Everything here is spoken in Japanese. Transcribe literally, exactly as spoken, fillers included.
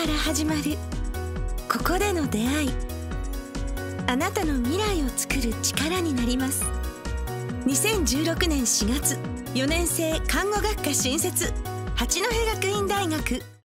から始まるここでの出会い、あなたの未来を作る力になります。にせんじゅうろくねんしがつ、よねん生看護学科新設、八戸学院大学。